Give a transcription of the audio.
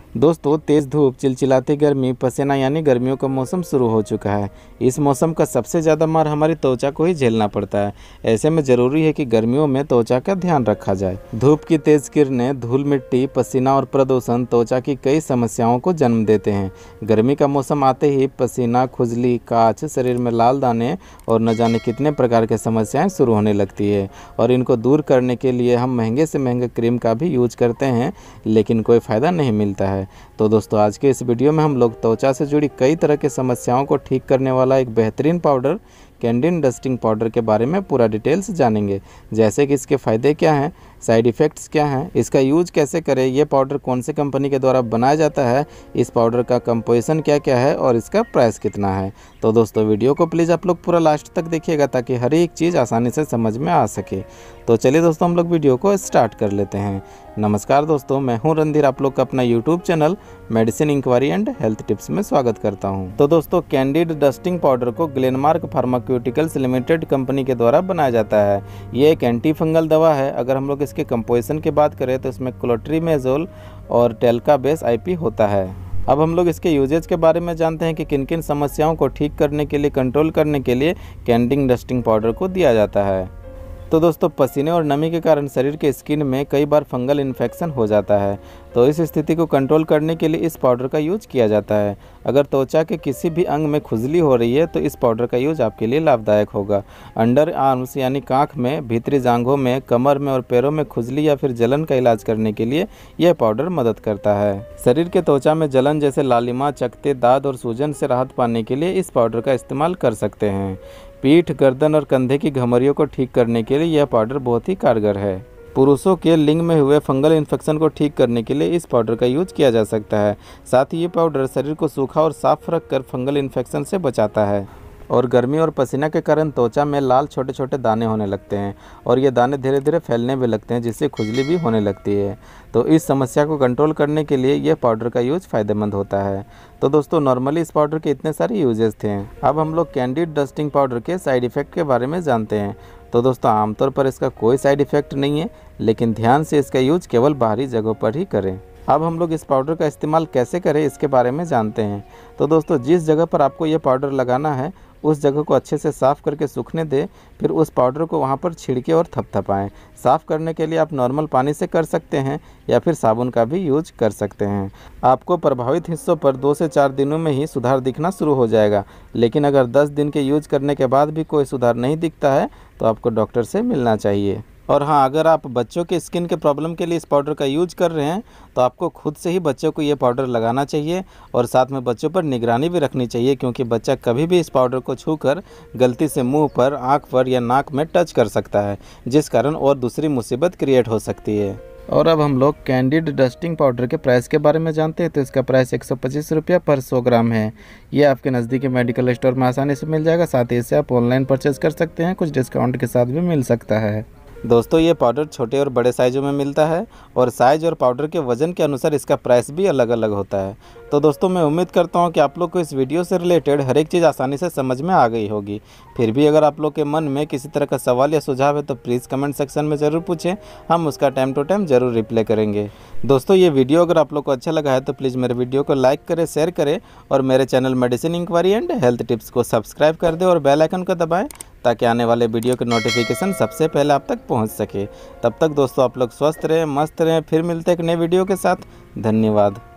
दोस्तों, तेज़ धूप, चिलचिलाती गर्मी, पसीना यानी गर्मियों का मौसम शुरू हो चुका है। इस मौसम का सबसे ज़्यादा मार हमारी त्वचा को ही झेलना पड़ता है। ऐसे में ज़रूरी है कि गर्मियों में त्वचा का ध्यान रखा जाए। धूप की तेज़ किरणें, धूल मिट्टी, पसीना और प्रदूषण त्वचा की कई समस्याओं को जन्म देते हैं। गर्मी का मौसम आते ही पसीना, खुजली, काछ, शरीर में लाल दाने और न जाने कितने प्रकार की समस्याएँ शुरू होने लगती है। और इनको दूर करने के लिए हम महंगे से महंगे क्रीम का भी यूज करते हैं, लेकिन कोई फ़ायदा नहीं मिलता है। तो दोस्तों, आज के इस वीडियो में हम लोग त्वचा से जुड़ी कई तरह की समस्याओं को ठीक करने वाला एक बेहतरीन पाउडर कैंडिड डस्टिंग पाउडर के बारे में पूरा डिटेल्स जानेंगे। जैसे कि इसके फ़ायदे क्या हैं, साइड इफ़ेक्ट्स क्या हैं, इसका यूज कैसे करें, ये पाउडर कौन से कंपनी के द्वारा बनाया जाता है, इस पाउडर का कंपोजिशन क्या क्या है और इसका प्राइस कितना है। तो दोस्तों, वीडियो को प्लीज़ आप लोग पूरा लास्ट तक देखिएगा ताकि हर एक चीज़ आसानी से समझ में आ सके। तो चलिए दोस्तों, हम लोग वीडियो को स्टार्ट कर लेते हैं। नमस्कार दोस्तों, मैं हूं रणधीर, आप लोग का अपना YouTube channel medicine inquiry and health tips में स्वागत करता हूं। तो दोस्तों, कैंडिड डस्टिंग पाउडर को ग्लेनमार्क फार्मास्यूटिकल्स लिमिटेड कंपनी के द्वारा बनाया जाता है। ये एक एंटी फंगल दवा है। अगर हम लोग इसके कंपोजिशन की बात करें तो इसमें क्लोट्रीमेजोल और टेल्का बेस आईपी होता है। अब हम लोग इसके यूजेज के बारे में जानते हैं कि किन किन समस्याओं को ठीक करने के लिए, कंट्रोल करने के लिए कैंडिड डस्टिंग पाउडर को दिया जाता है। तो दोस्तों, पसीने और नमी के कारण शरीर के स्किन में कई बार फंगल इन्फेक्शन हो जाता है। तो इस स्थिति को कंट्रोल करने के लिए इस पाउडर का यूज किया जाता है। अगर त्वचा के किसी भी अंग में खुजली हो रही है तो इस पाउडर का यूज आपके लिए लाभदायक होगा। अंडर आर्म्स यानी कांख में, भीतरी जांघों में, कमर में और पैरों में खुजली या फिर जलन का इलाज करने के लिए यह पाउडर मदद करता है। शरीर के त्वचा में जलन जैसे लालिमा, चकत्ते, दाद और सूजन से राहत पाने के लिए इस पाउडर का इस्तेमाल कर सकते हैं। पीठ, गर्दन और कंधे की घमरियों को ठीक करने के लिए यह पाउडर बहुत ही कारगर है। पुरुषों के लिंग में हुए फंगल इन्फेक्शन को ठीक करने के लिए इस पाउडर का यूज किया जा सकता है। साथ ही ये पाउडर शरीर को सूखा और साफ रखकर फंगल इन्फेक्शन से बचाता है। और गर्मी और पसीना के कारण त्वचा में लाल छोटे छोटे दाने होने लगते हैं और ये दाने धीरे धीरे फैलने भी लगते हैं, जिससे खुजली भी होने लगती है। तो इस समस्या को कंट्रोल करने के लिए यह पाउडर का यूज फ़ायदेमंद होता है। तो दोस्तों, नॉर्मली इस पाउडर के इतने सारे यूजेस थे। अब हम लोग कैंडिड डस्टिंग पाउडर के साइड इफ़ेक्ट के बारे में जानते हैं। तो दोस्तों, आमतौर पर इसका कोई साइड इफ़ेक्ट नहीं है, लेकिन ध्यान से इसका यूज केवल बाहरी जगहों पर ही करें। अब हम लोग इस पाउडर का इस्तेमाल कैसे करें, इसके बारे में जानते हैं। तो दोस्तों, जिस जगह पर आपको ये पाउडर लगाना है उस जगह को अच्छे से साफ़ करके सूखने दें। फिर उस पाउडर को वहाँ पर छिड़के और थपथपाएं। साफ़ करने के लिए आप नॉर्मल पानी से कर सकते हैं या फिर साबुन का भी यूज कर सकते हैं। आपको प्रभावित हिस्सों पर 2 से 4 दिनों में ही सुधार दिखना शुरू हो जाएगा, लेकिन अगर 10 दिन के यूज करने के बाद भी कोई सुधार नहीं दिखता है तो आपको डॉक्टर से मिलना चाहिए। और हाँ, अगर आप बच्चों के स्किन के प्रॉब्लम के लिए इस पाउडर का यूज कर रहे हैं तो आपको खुद से ही बच्चों को ये पाउडर लगाना चाहिए और साथ में बच्चों पर निगरानी भी रखनी चाहिए, क्योंकि बच्चा कभी भी इस पाउडर को छूकर गलती से मुंह पर, आँख पर या नाक में टच कर सकता है, जिस कारण और दूसरी मुसीबत क्रिएट हो सकती है। और अब हम लोग कैंडिड डस्टिंग पाउडर के प्राइस के बारे में जानते हैं। तो इसका प्राइस 125 रुपया पर 100 ग्राम है। ये आपके नज़दीकी मेडिकल स्टोर में आसानी से मिल जाएगा। साथ ही इसे आप ऑनलाइन परचेज़ कर सकते हैं, कुछ डिस्काउंट के साथ भी मिल सकता है। दोस्तों, ये पाउडर छोटे और बड़े साइज़ों में मिलता है और साइज़ और पाउडर के वज़न के अनुसार इसका प्राइस भी अलग अलग होता है। तो दोस्तों, मैं उम्मीद करता हूँ कि आप लोग को इस वीडियो से रिलेटेड हर एक चीज़ आसानी से समझ में आ गई होगी। फिर भी अगर आप लोग के मन में किसी तरह का सवाल या सुझाव है तो प्लीज़ कमेंट सेक्शन में ज़रूर पूछें, हम उसका टाइम टू टाइम ज़रूर रिप्लाई करेंगे। दोस्तों, ये वीडियो अगर आप लोग को अच्छा लगा है तो प्लीज़ मेरे वीडियो को लाइक करें, शेयर करें और मेरे channel medicine inquiry and health tips को सब्सक्राइब कर दें और बेल आइकन को दबाएं ताकि आने वाले वीडियो के नोटिफिकेशन सबसे पहले आप तक पहुंच सके। तब तक दोस्तों, आप लोग स्वस्थ रहें, मस्त रहें। फिर मिलते हैं एक नए वीडियो के साथ। धन्यवाद।